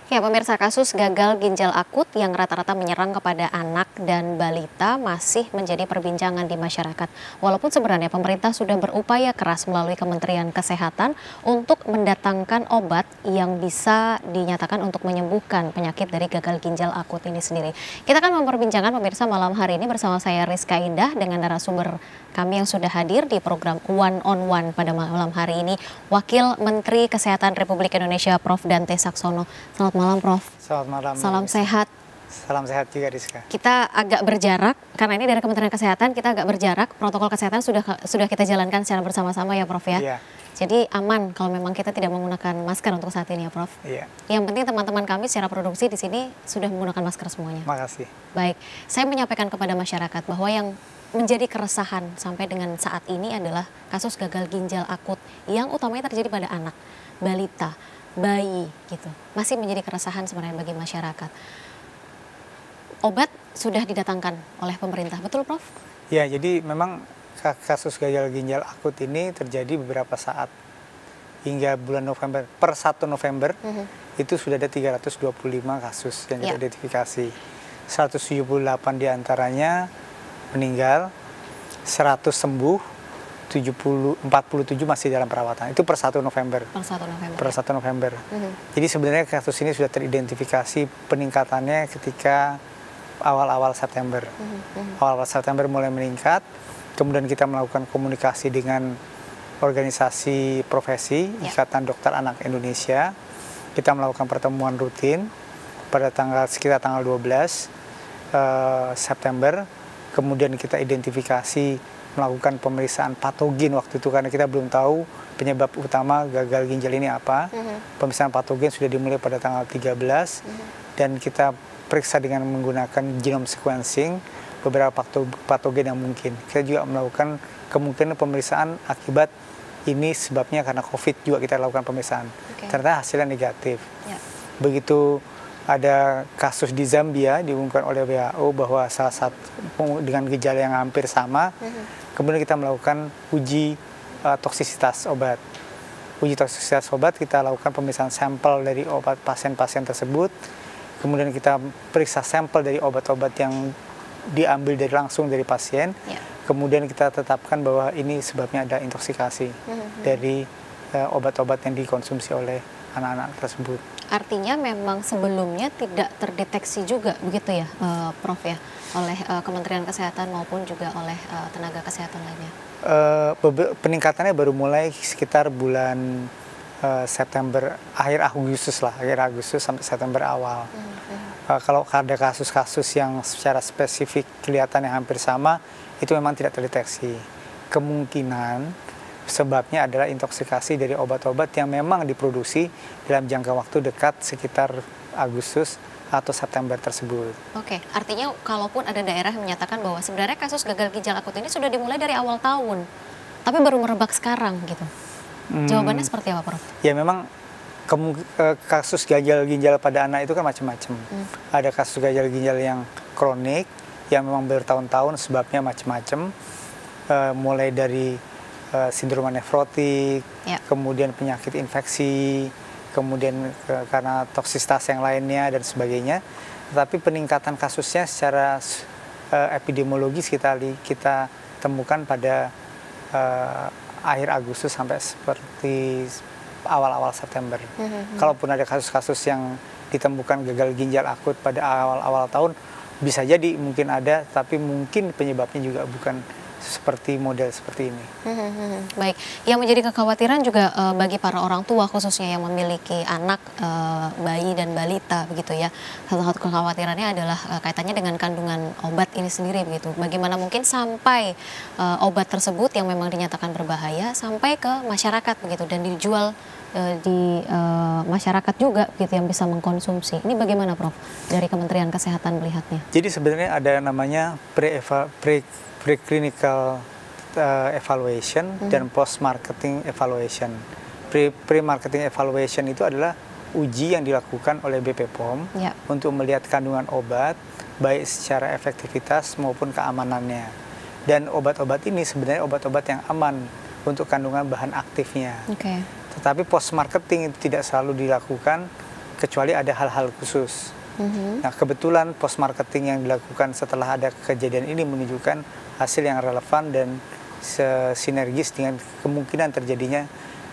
Ya, pemirsa, kasus gagal ginjal akut yang rata-rata menyerang kepada anak dan balita masih menjadi perbincangan di masyarakat. Walaupun sebenarnya pemerintah sudah berupaya keras melalui Kementerian Kesehatan untuk mendatangkan obat yang bisa dinyatakan untuk menyembuhkan penyakit dari gagal ginjal akut ini sendiri. Kita akan memperbincangkan, pemirsa, malam hari ini bersama saya Rizka Indah dengan narasumber kami yang sudah hadir di program One on One pada malam hari ini, Wakil Menteri Kesehatan Republik Indonesia Prof. Dante Saxono. Selamat malam, Prof. Selamat malam. Salam sehat. Salam sehat juga, Rizka. Kita agak berjarak karena ini dari Kementerian Kesehatan, kita agak berjarak. Protokol kesehatan sudah kita jalankan secara bersama-sama ya, Prof ya. Iya. Jadi aman kalau memang kita tidak menggunakan masker untuk saat ini ya, Prof. Iya. Yang penting teman-teman kami secara produksi di sini sudah menggunakan masker semuanya. Makasih. Baik, saya menyampaikan kepada masyarakat bahwa yang menjadi keresahan sampai dengan saat ini adalah kasus gagal ginjal akut yang utamanya terjadi pada anak, balita, bayi gitu. Masih menjadi keresahan sebenarnya bagi masyarakat. Obat sudah didatangkan oleh pemerintah, betul, Prof? Ya, jadi memang kasus gagal ginjal akut ini terjadi beberapa saat. Hingga bulan November, per 1 November, itu sudah ada 325 kasus yang kita identifikasi. 178 diantaranya meninggal, 100 sembuh, 47 masih dalam perawatan. Itu per 1 November. Per 1 November. Jadi sebenarnya kasus ini sudah teridentifikasi peningkatannya ketika awal-awal September. Awal-awal September mulai meningkat, kemudian kita melakukan komunikasi dengan organisasi profesi, Ikatan Dokter Anak Indonesia. Kita melakukan pertemuan rutin pada sekitar tanggal 12 September. Kemudian kita identifikasi, melakukan pemeriksaan patogen waktu itu karena kita belum tahu penyebab utama gagal ginjal ini apa. Pemeriksaan patogen sudah dimulai pada tanggal 13 dan kita periksa dengan menggunakan genome sequencing beberapa patogen yang mungkin. Kita juga melakukan kemungkinan pemeriksaan akibat ini sebabnya karena COVID juga kita lakukan pemeriksaan. Ternyata hasilnya negatif. Begitu ada kasus di Zambia diumumkan oleh WHO bahwa salah satu dengan gejala yang hampir sama, kemudian kita melakukan uji toksisitas obat. Uji toksisitas obat kita lakukan pemeriksaan sampel dari obat pasien-pasien tersebut, kemudian kita periksa sampel dari obat-obat yang diambil langsung dari pasien, kemudian kita tetapkan bahwa ini sebabnya ada intoksikasi dari obat-obat yang dikonsumsi oleh anak-anak tersebut. Artinya memang sebelumnya tidak terdeteksi juga begitu ya, Prof ya, oleh Kementerian Kesehatan maupun juga oleh tenaga kesehatan lainnya? Peningkatannya baru mulai sekitar bulan September, akhir Agustus sampai September awal. Kalau ada kasus-kasus yang secara spesifik kelihatan yang hampir sama, itu memang tidak terdeteksi. Kemungkinan sebabnya adalah intoksikasi dari obat-obat yang memang diproduksi dalam jangka waktu dekat sekitar Agustus atau September tersebut. Oke, artinya kalaupun ada daerah yang menyatakan bahwa sebenarnya kasus gagal ginjal akut ini sudah dimulai dari awal tahun, tapi baru merebak sekarang gitu. Jawabannya seperti apa, Prof? Ya memang kasus gagal ginjal pada anak itu kan macam-macam. Ada kasus gagal ginjal yang kronik, yang memang bertahun-tahun sebabnya macam-macam, mulai dari sindroma nefrotik, kemudian penyakit infeksi, kemudian karena toksisitas yang lainnya dan sebagainya. Tetapi peningkatan kasusnya secara epidemiologis kita temukan pada akhir Agustus sampai seperti awal-awal September. Kalaupun ada kasus-kasus yang ditemukan gagal ginjal akut pada awal-awal tahun, bisa jadi mungkin ada, tapi mungkin penyebabnya juga bukan seperti model seperti ini. Baik, yang menjadi kekhawatiran juga bagi para orang tua khususnya yang memiliki anak, bayi dan balita begitu ya. Salah satu kekhawatirannya adalah kaitannya dengan kandungan obat ini sendiri begitu. Bagaimana mungkin sampai obat tersebut yang memang dinyatakan berbahaya sampai ke masyarakat begitu dan dijual di masyarakat juga gitu yang bisa mengkonsumsi. Ini bagaimana, Prof, dari Kementerian Kesehatan melihatnya? Jadi sebenarnya ada namanya preclinical evaluation dan post-marketing evaluation. Pre-marketing evaluation itu adalah uji yang dilakukan oleh BP POM untuk melihat kandungan obat, baik secara efektivitas maupun keamanannya. Dan obat-obat ini sebenarnya obat-obat yang aman untuk kandungan bahan aktifnya. Tetapi post-marketing itu tidak selalu dilakukan kecuali ada hal-hal khusus. Nah, kebetulan post marketing yang dilakukan setelah ada kejadian ini menunjukkan hasil yang relevan dan sinergis dengan kemungkinan terjadinya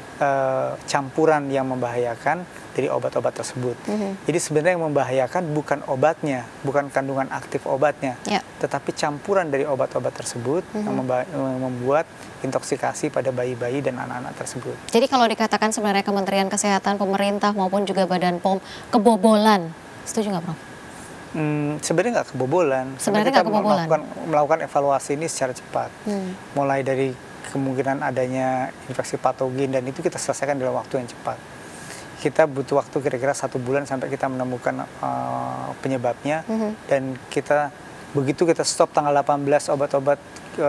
campuran yang membahayakan dari obat-obat tersebut. Jadi sebenarnya yang membahayakan bukan obatnya, bukan kandungan aktif obatnya, tetapi campuran dari obat-obat tersebut yang membuat intoksikasi pada bayi-bayi dan anak-anak tersebut. Jadi kalau dikatakan sebenarnya Kementerian Kesehatan, pemerintah maupun juga Badan POM kebobolan, setuju nggak, Prof? Sebenarnya nggak kebobolan. Sebenarnya nggak kebobolan. Melakukan evaluasi ini secara cepat. Mulai dari kemungkinan adanya infeksi patogen dan itu kita selesaikan dalam waktu yang cepat. Kita butuh waktu kira-kira 1 bulan sampai kita menemukan penyebabnya, dan begitu kita stop tanggal 18 obat-obat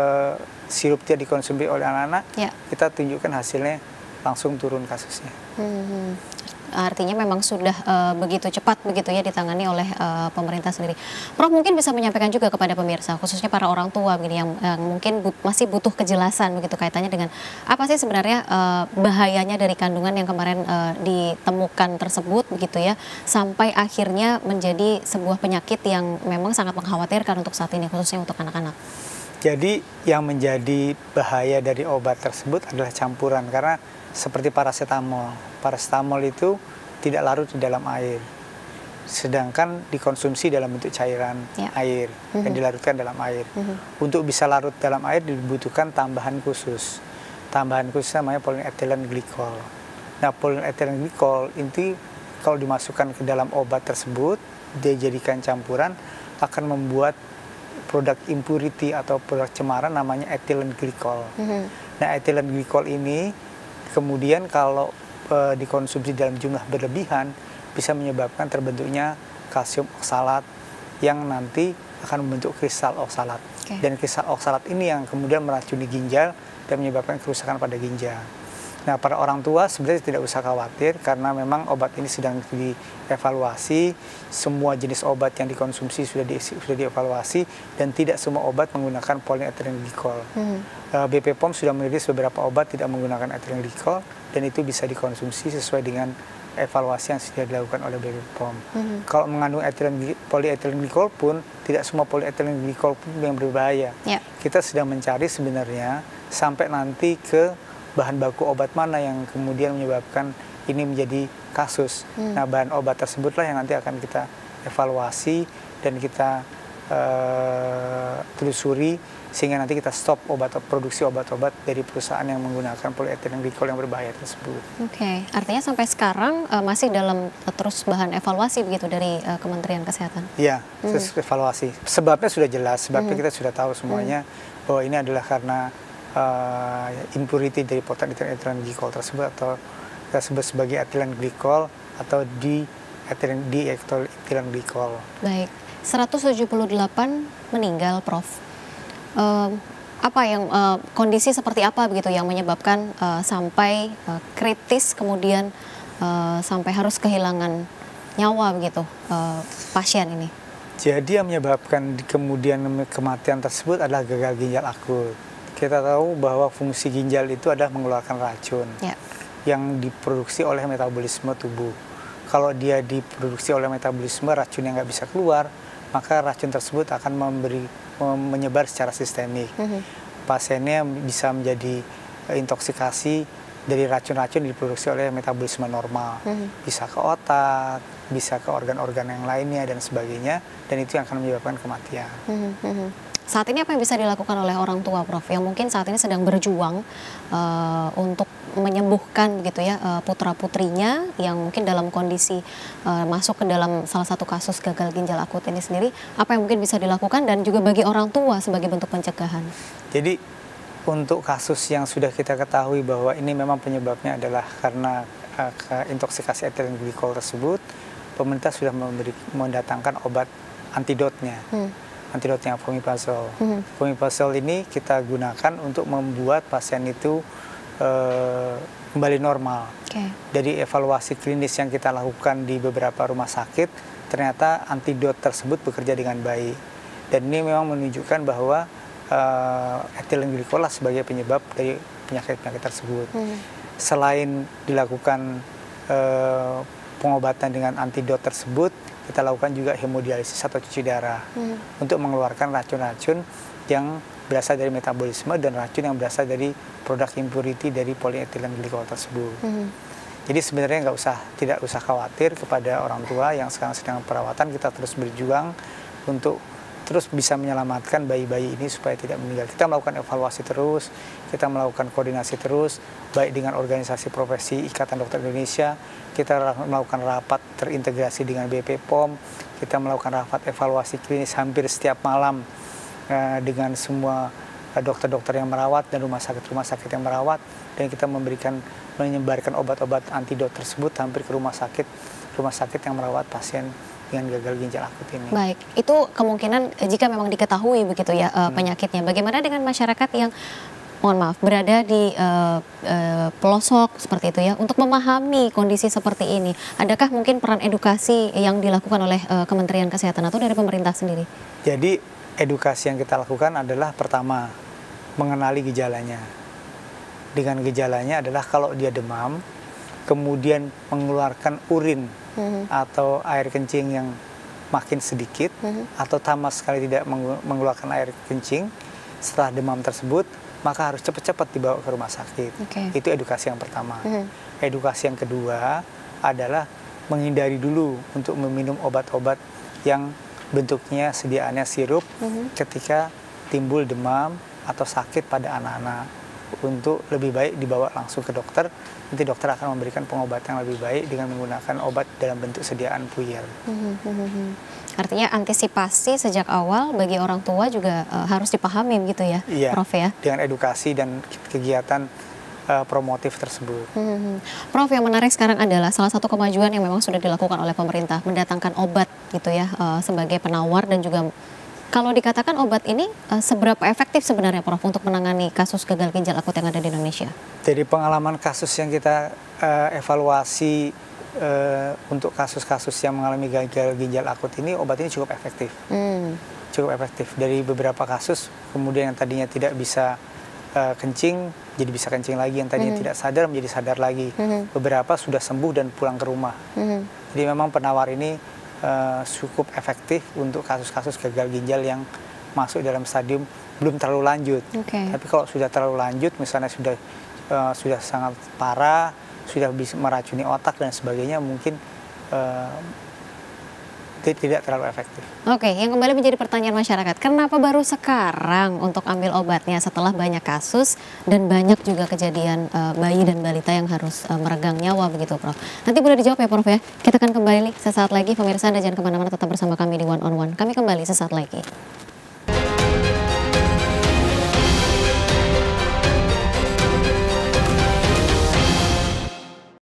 sirup tidak dikonsumsi oleh anak-anak, kita tunjukkan hasilnya langsung turun kasusnya. Artinya memang sudah begitu cepat begitu ya ditangani oleh pemerintah sendiri. Prof mungkin bisa menyampaikan juga kepada pemirsa, khususnya para orang tua begini yang mungkin masih butuh kejelasan begitu kaitannya dengan apa sih sebenarnya bahayanya dari kandungan yang kemarin ditemukan tersebut begitu ya, sampai akhirnya menjadi sebuah penyakit yang memang sangat mengkhawatirkan untuk saat ini, khususnya untuk anak-anak. Jadi yang menjadi bahaya dari obat tersebut adalah campuran, karena seperti paracetamol. Paracetamol itu tidak larut di dalam air, sedangkan dikonsumsi dalam bentuk cairan air dan dilarutkan dalam air. Untuk bisa larut dalam air dibutuhkan tambahan khusus. Tambahan khusus namanya polyethylene glycol. Nah, polyethylene glycol itu kalau dimasukkan ke dalam obat tersebut, dia jadikan campuran, akan membuat produk impurity atau produk cemaran namanya ethylene glycol. Nah, ethylene glycol ini kemudian kalau dikonsumsi dalam jumlah berlebihan bisa menyebabkan terbentuknya kalsium oksalat yang nanti akan membentuk kristal oksalat. Dan kristal oksalat ini yang kemudian meracuni ginjal dan menyebabkan kerusakan pada ginjal. Nah, para orang tua sebenarnya tidak usah khawatir karena memang obat ini sedang dievaluasi. Semua jenis obat yang dikonsumsi sudah dievaluasi dan tidak semua obat menggunakan polyethylene glycol. BP POM sudah merilis beberapa obat tidak menggunakan ethylene glycol dan itu bisa dikonsumsi sesuai dengan evaluasi yang sudah dilakukan oleh BP POM. Kalau mengandung polyethylene glycol pun tidak semua polyethylene glycol pun yang berbahaya. Kita sedang mencari sebenarnya sampai nanti ke bahan baku obat mana yang kemudian menyebabkan ini menjadi kasus. Nah, bahan obat tersebutlah yang nanti akan kita evaluasi dan kita telusuri sehingga nanti kita stop produksi obat-obat dari perusahaan yang menggunakan polyethylene glycol yang berbahaya tersebut. Artinya sampai sekarang masih dalam terus bahan evaluasi begitu dari Kementerian Kesehatan? Iya, terus evaluasi. Sebabnya sudah jelas, sebabnya kita sudah tahu semuanya bahwa ini adalah karena impurity dari polyethylene glycol tersebut, atau kita sebut sebagai ethylene glycol atau diethylene glycol. Baik, 178 meninggal, Prof. Apa yang kondisi seperti apa begitu yang menyebabkan sampai kritis kemudian sampai harus kehilangan nyawa begitu pasien ini? Jadi yang menyebabkan kemudian kematian tersebut adalah gagal ginjal akut. Kita tahu bahwa fungsi ginjal itu adalah mengeluarkan racun yang diproduksi oleh metabolisme tubuh. Kalau dia diproduksi oleh metabolisme racun yang nggak bisa keluar, maka racun tersebut akan menyebar secara sistemik. Pasiennya bisa menjadi intoksikasi dari racun-racun diproduksi oleh metabolisme normal. Bisa ke otak, bisa ke organ-organ yang lainnya dan sebagainya, dan itu yang akan menyebabkan kematian. Saat ini apa yang bisa dilakukan oleh orang tua, Prof, yang mungkin saat ini sedang berjuang untuk menyembuhkan gitu ya putra-putrinya yang mungkin dalam kondisi masuk ke dalam salah satu kasus gagal ginjal akut ini sendiri, apa yang mungkin bisa dilakukan dan juga bagi orang tua sebagai bentuk pencegahan? Jadi untuk kasus yang sudah kita ketahui bahwa ini memang penyebabnya adalah karena intoksikasi ethylene glycol tersebut, pemerintah sudah mendatangkan obat antidotnya. Antidotnya fomepizole. Fomepizole ini kita gunakan untuk membuat pasien itu kembali normal. Dari evaluasi klinis yang kita lakukan di beberapa rumah sakit, ternyata antidot tersebut bekerja dengan baik. Dan ini memang menunjukkan bahwa ethylene glycol sebagai penyebab dari penyakit-penyakit tersebut. Selain dilakukan pengobatan dengan antidot tersebut, kita lakukan juga hemodialisis atau cuci darah untuk mengeluarkan racun-racun yang berasal dari metabolisme dan racun yang berasal dari produk impurity dari polyethylene glycol tersebut. Jadi sebenarnya tidak usah khawatir kepada orang tua yang sekarang sedang perawatan. Kita terus berjuang untuk terus bisa menyelamatkan bayi-bayi ini supaya tidak meninggal. Kita melakukan evaluasi terus, kita melakukan koordinasi terus, baik dengan organisasi profesi Ikatan Dokter Indonesia, kita melakukan rapat terintegrasi dengan BP POM, kita melakukan rapat evaluasi klinis hampir setiap malam dengan semua dokter-dokter yang merawat dan rumah sakit yang merawat, dan kita menyebarkan obat-obat antidot tersebut hampir ke rumah sakit yang merawat pasien dengan gagal ginjal akut ini. Baik, itu kemungkinan jika memang diketahui begitu ya penyakitnya. Bagaimana dengan masyarakat yang mohon maaf berada di pelosok seperti itu ya, untuk memahami kondisi seperti ini? Adakah mungkin peran edukasi yang dilakukan oleh Kementerian Kesehatan atau dari pemerintah sendiri? Jadi edukasi yang kita lakukan adalah pertama mengenali gejalanya. Dengan gejalanya adalah kalau dia demam, kemudian mengeluarkan urin atau air kencing yang makin sedikit atau sama sekali tidak mengeluarkan air kencing setelah demam tersebut, maka harus cepat-cepat dibawa ke rumah sakit. Itu edukasi yang pertama. Edukasi yang kedua adalah menghindari dulu untuk meminum obat-obat yang bentuknya sediaannya sirup ketika timbul demam atau sakit pada anak-anak. Untuk lebih baik dibawa langsung ke dokter, nanti dokter akan memberikan pengobatan yang lebih baik dengan menggunakan obat dalam bentuk sediaan puyer. Artinya antisipasi sejak awal bagi orang tua juga harus dipahami gitu ya, Prof ya? Dengan edukasi dan kegiatan promotif tersebut. Prof, yang menarik sekarang adalah salah satu kemajuan yang memang sudah dilakukan oleh pemerintah, mendatangkan obat gitu ya sebagai penawar, dan juga kalau dikatakan obat ini seberapa efektif sebenarnya Prof untuk menangani kasus gagal ginjal akut yang ada di Indonesia? Dari pengalaman kasus yang kita evaluasi untuk kasus-kasus yang mengalami gagal ginjal akut ini, obat ini cukup efektif. Cukup efektif. Dari beberapa kasus, kemudian yang tadinya tidak bisa kencing, jadi bisa kencing lagi, yang tadinya tidak sadar menjadi sadar lagi. Beberapa sudah sembuh dan pulang ke rumah. Jadi memang penawar ini cukup efektif untuk kasus-kasus gagal ginjal yang masuk dalam stadium belum terlalu lanjut. Tapi kalau sudah terlalu lanjut, misalnya sudah sangat parah, sudah bisa meracuni otak dan sebagainya, mungkin tidak terlalu efektif. Yang kembali menjadi pertanyaan masyarakat, kenapa baru sekarang untuk ambil obatnya setelah banyak kasus dan banyak juga kejadian bayi dan balita yang harus meregang nyawa begitu, Prof? Nanti boleh dijawab ya, Prof ya. Kita akan kembali sesaat lagi, pemirsa, Anda jangan kemana-mana, tetap bersama kami di One on One. Kami kembali sesaat lagi.